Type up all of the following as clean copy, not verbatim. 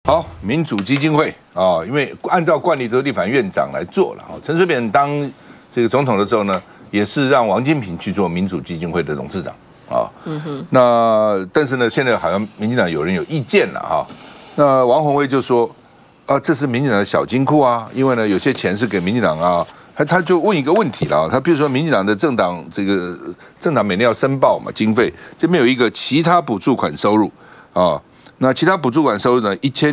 好，民主基金会啊，因为按照惯例都是立法院长来做了啊。陈水扁当这个总统的时候呢，也是让王金平去做民主基金会的董事长啊。那但是呢，现在好像民进党有人有意见了哈。那王宏威就说啊，这是民进党的小金库啊，因为呢有些钱是给民进党啊。他就问一个问题了，他比如说民进党的政党每年要申报嘛经费，这边有一个其他补助款收入啊。那其他补助款收入呢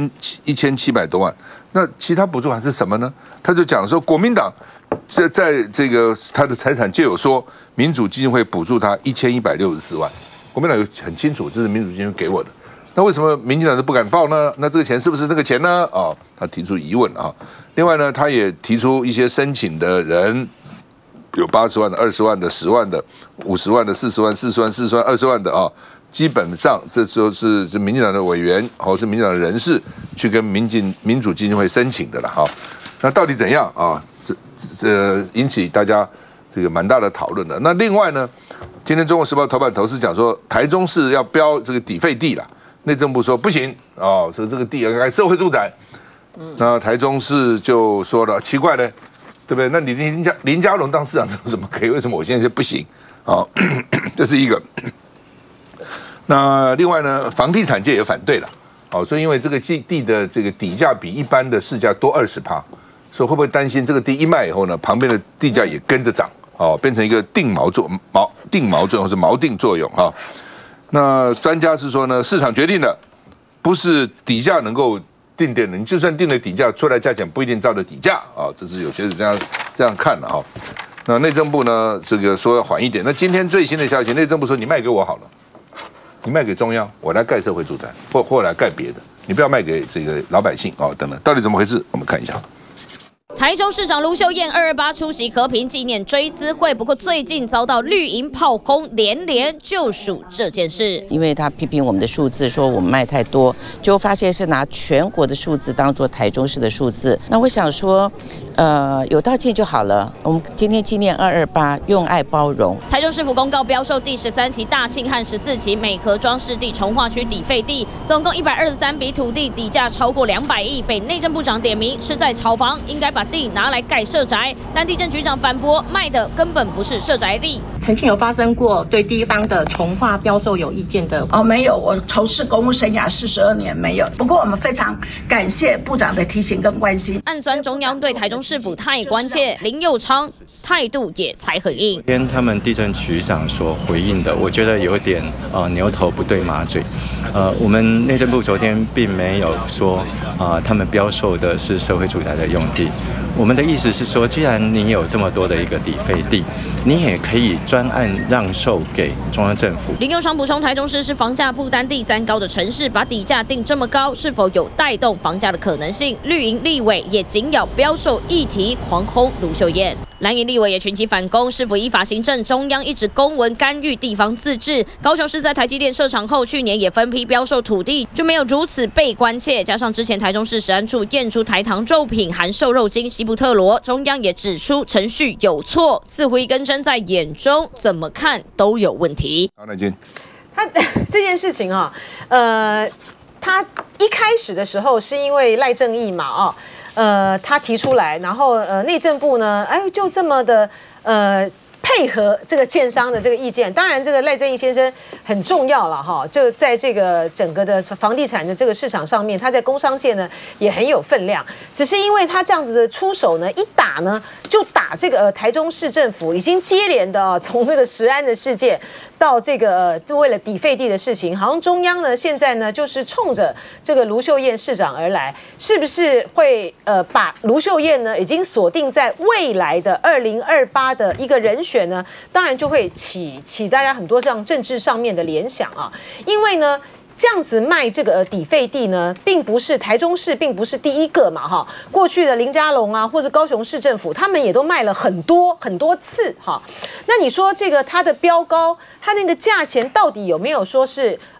，1700多万。那其他补助款是什么呢？他就讲说，国民党在这个他的财产就有说，民主基金会补助他1164万。国民党有很清楚，这是民主基金会给我的。那为什么民进党都不敢报呢？那这个钱是不是那个钱呢？哦，他提出疑问啊。另外呢，他也提出一些申请的人，有80万的、20万的、10万的、50万的、40万、40万、40万、20万的啊。基本上，这就是民进党的委员或是民进党的人士去跟民主基金会申请的了哈。那到底怎样啊？这引起大家这个蛮大的讨论的。那另外呢，今天《中国时报》头版头是讲说，台中市要标这个底废地了，内政部说不行哦，说这个地要盖社会住宅。那台中市就说了，奇怪呢，对不对？那你林佳龙当市长怎么可以？为什么我现在就不行？哦，这是一个。那另外呢，房地产界也反对了，哦，所以因为这个地的这个底价比一般的市价多20%，所以会不会担心这个地一卖以后呢，旁边的地价也跟着涨，哦，变成一个定锚作用或是锚定作用哈。那专家是说呢，市场决定了，不是底价能够定的，你就算定了底价出来价钱不一定照着底价啊，这是有些人这样看了哈。那内政部呢，这个说要缓一点。那今天最新的消息，内政部说你卖给我好了。你卖给中央，我来盖社会住宅，或来盖别的，你不要卖给这个老百姓哦，等等，到底怎么回事？我们看一下。 台中市长卢秀燕228出席和平纪念追思会，不过最近遭到绿营炮轰连连，就属这件事。 因为他批评我们的数字，说我们卖太多，就发现是拿全国的数字当做台中市的数字。那我想说，有道歉就好了。我们今天纪念228，用爱包容。 台中市府公告标售第13期大庆和14期美和庄湿地重划区底废地，总共123笔土地，底价超过200亿，被内政部长点名是在炒房，应该把地拿来盖社宅，但地政局长反驳，卖的根本不是社宅地。 曾经有发生过对地方的重划标售有意见的？ 没有，我从事公务生涯42年没有。不过我们非常感谢部长的提醒跟关心。 暗酸中央对台中市府太关切，林右昌态度也才很硬。 跟他们地政局长所回应的，我觉得有点牛头不对马嘴。我们内政部昨天并没有说他们标售的是社会住宅的用地。我们的意思是说，既然你有这么多的一个底废地，你也可以专案让售给中央政府。 林右昌补充，台中市是房价负担第3高的城市，把底价定这么高，是否有带动房价的可能性？绿营立委也紧咬标售议题，狂轰卢秀燕。蓝营立委也群起反攻，是否依法行政？中央一纸公文干预地方自治。高雄市在台积电设厂后，去年也分批标售土地，就没有如此被关切。加上之前台中市食安处验出台糖肉品含瘦肉精西布特罗，中央也指出程序有错，似乎一根针在眼中，怎么看都有问题。 好，乃金， 他这件事情啊，他一开始的时候是因为赖正义嘛，他提出来，然后内政部呢，就这么的配合这个建商的这个意见。当然，这个赖正义先生很重要了哈，就在这个整个的房地产的这个市场上面，他在工商界呢也很有分量。只是因为他这样子的出手呢，一打呢就打这个台中市政府，已经接连的从这个食安的事件到这个为了底废地的事情，好像中央呢现在呢就是冲着这个卢秀燕市长而来，是不是会把卢秀燕呢已经锁定在未来的2028的一个人选呢？当然就会起大家很多这样政治上面的联想啊，因为呢。这样子卖这个底废地呢，并不是台中市，并不是第一个嘛哈。过去的林佳龙啊，或者高雄市政府，他们也都卖了很多次哈。那你说这个它的标高，它那个价钱到底有没有说是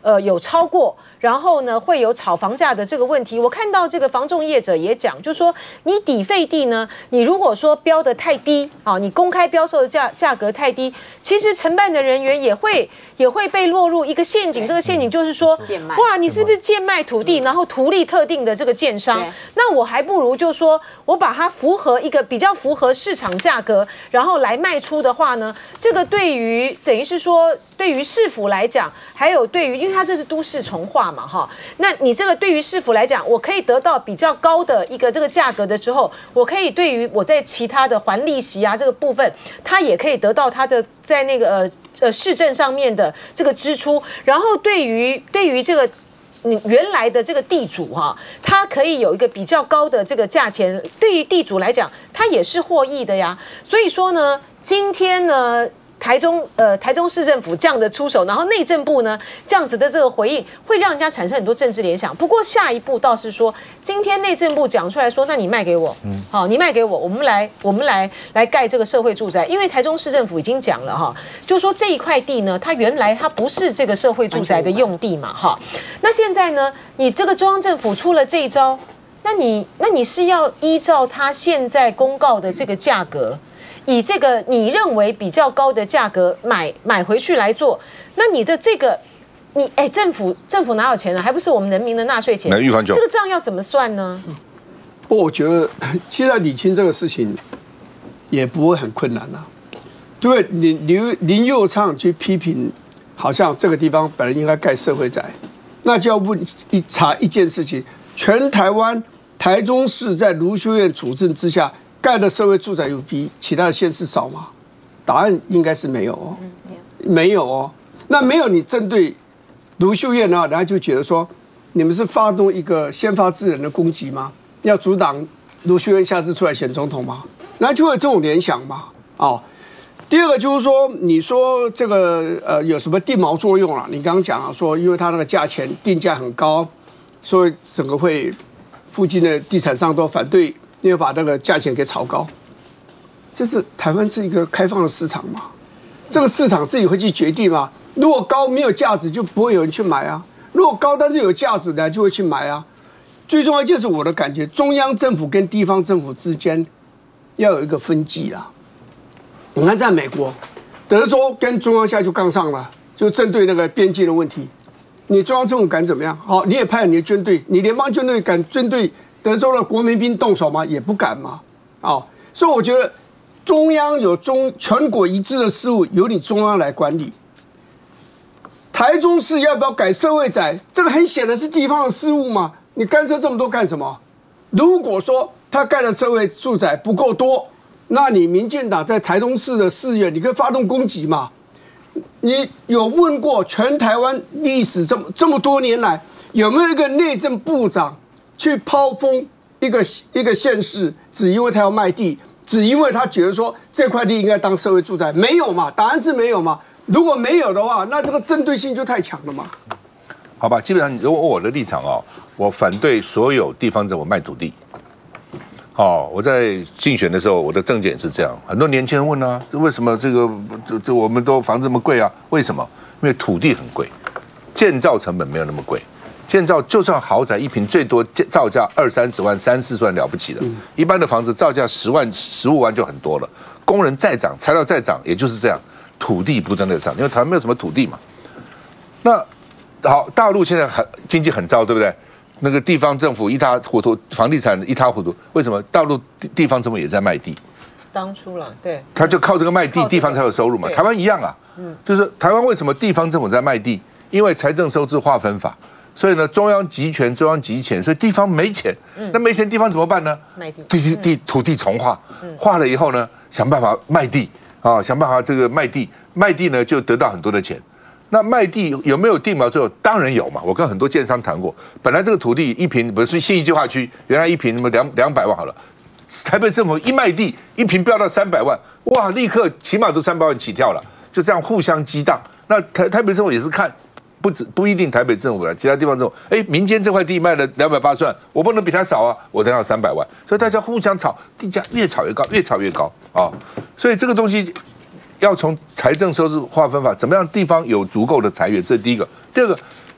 有超过，然后呢会有炒房价的这个问题。我看到这个房仲业者也讲，就说你抵费地呢，你如果说标的太低啊，你公开标售的价格太低，其实承办的人员也会被落入一个陷阱。这个陷阱就是说，哇，你是不是贱卖土地，然后图利特定的这个建商？那我还不如就说我把它比较符合市场价格，然后来卖出的话呢，这个对于等于是说对于市府来讲，还有对于因为它这是都市重划嘛哈，那你这个对于市府来讲，我可以得到比较高的一个这个价格的时候，我可以对于我在其他的还利息啊这个部分，它也可以得到它的在那个市政上面的这个支出，然后对于这个你原来的这个地主哈，他可以有一个比较高的这个价钱，对于地主来讲，他也是获益的呀。所以说呢，今天呢，台中市政府这样的出手，然后内政部呢这样子的这个回应，会让人家产生很多政治联想。不过下一步倒是说，今天内政部讲出来说，那你卖给我，好，你卖给我，我们来盖这个社会住宅。因为台中市政府已经讲了哈，就说这一块地呢，它原来它不是这个社会住宅的用地嘛，哈。那现在呢，你这个中央政府出了这一招，那你是要依照它现在公告的这个价格。以这个你认为比较高的价格买回去来做，那你的这个政府哪有钱呢？还不是我们人民的纳税钱？这个账要怎么算呢？ 不，我觉得现在理清这个事情也不会很困难啊。对，林右昌去批评，好像这个地方本来应该盖社会宅，那就要查一件事情：全台湾台中市在卢秀燕主政之下。盖的社会住宅有比其他的县市少吗？答案应该是没有哦，没有哦。那没有你针对卢秀燕呢，人家就觉得说，你们是发动一个先发制人的攻击吗？要阻挡卢秀燕下次出来选总统吗？然后就会有这种联想嘛。哦，第二个就是说，你说这个有什么定锚作用啊？你刚刚讲啊，说因为它那个价钱定价很高，所以整个会附近的地产商都反对。因为把那个价钱给炒高，就是台湾是一个开放的市场嘛，这个市场自己会去决定嘛。如果高没有价值，就不会有人去买啊；如果高但是有价值的，就会去买啊。最重要一件事，我的感觉，中央政府跟地方政府之间要有一个分际啦。你看，在美国，德州跟中央现在就杠上了，就针对那个边境的问题，你中央政府敢怎么样？好，你也派了你的军队，你联邦军队敢针对德州的国民兵动手吗？也不敢嘛。哦，所以我觉得中央有全国一致的事务，由你中央来管理。台中市要不要改社会宅？这个很显然是地方的事务嘛，你干涉这么多干什么？如果说他盖的社会住宅不够多，那你民进党在台中市的市议，你可以发动攻击嘛？你有问过全台湾历史这么多年来，有没有一个内政部长去抛封一个县市，只因为他要卖地，只因为他觉得说这块地应该当社会住宅？没有嘛？答案是没有嘛？如果没有的话，那这个针对性就太强了嘛。 好吧，基本上如果我的立场哦，我反对所有地方政府卖土地。哦，我在竞选的时候，我的政见是这样。很多年轻人问啊，为什么这个我们都房子这么贵啊？为什么？因为土地很贵，建造成本没有那么贵。建造就算豪宅一坪最多造价20-30万、30-40万了不起的，一般的房子造价10万、15万就很多了。工人再涨，材料再涨，也就是这样。土地不断的涨，因为台湾没有什么土地嘛。那好，大陆现在经济很糟，对不对？那个地方政府一塌糊涂，房地产一塌糊涂。为什么？大陆地方政府也在卖地。 当初了，对， 他就靠这个卖地，地方才有收入嘛。台湾一样啊，就是台湾为什么地方政府在卖地？因为财政收支划分法，所以呢，中央集权，中央集钱，所以地方没钱。那没钱地方怎么办呢？ 卖地， 土地重划，划了以后呢，想办法卖地啊，想办法这个卖地呢就得到很多的钱。那卖地有没有定锚作用？当然有嘛！我跟很多建商谈过，本来这个土地一坪不是信义计划区，原来一坪什么200万好了，台北政府一卖地，一坪飙到300万，哇，立刻起码都300万起跳了，就这样互相激荡。那台北政府也是看，不一定台北政府了，其他地方政府，民间这块地卖了280万，我不能比他少啊，我得要300万，所以大家互相炒，地价越炒越高，越炒越高啊！所以这个东西。要从财政收支划分法，怎么样地方有足够的财源？这是第一个。第二个，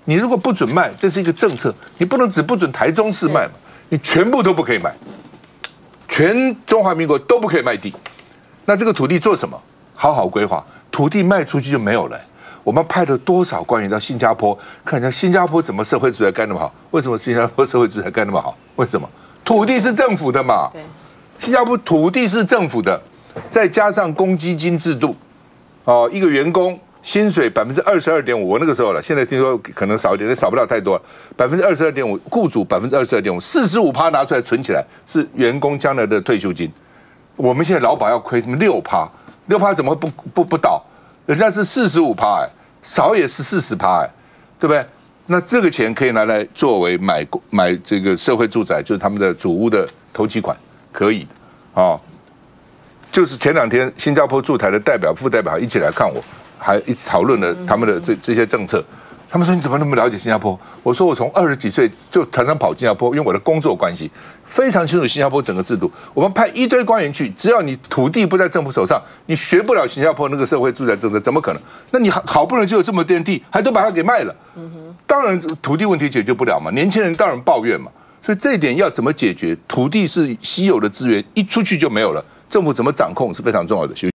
你如果不准卖，这是一个政策，你不能只不准台中市卖嘛，你全部都不可以卖，全中华民国都不可以卖地。那这个土地做什么？好好规划，土地卖出去就没有了。我们派了多少官员到新加坡，看一下新加坡怎么社会住宅盖那么好？为什么新加坡社会住宅盖那么好？为什么？土地是政府的嘛？新加坡土地是政府的，再加上公积金制度，哦，一个员工薪水22.5%，我那个时候了，现在听说可能少一点，但少不了太多了。22.5%，雇主22.5%，45%拿出来存起来，是员工将来的退休金。我们现在劳保要亏什么6%，6%怎么不倒？人家是45%，哎，少也是40%，哎，对不对？那这个钱可以拿来作为买这个社会住宅，就是他们的主屋的头期款，可以哦。就是前2天新加坡驻台的代表、副代表一起来看我。还一起讨论了他们的这些政策，他们说你怎么那么了解新加坡？我说我从20几岁就常常跑新加坡，因为我的工作关系，非常清楚新加坡整个制度。我们派一堆官员去，只要你土地不在政府手上，你学不了新加坡那个社会住宅政策，怎么可能？那你好不容易就有这么点地，还都把它给卖了，当然土地问题解决不了嘛，年轻人当然抱怨嘛。所以这一点要怎么解决？土地是稀有的资源，一出去就没有了，政府怎么掌控是非常重要的。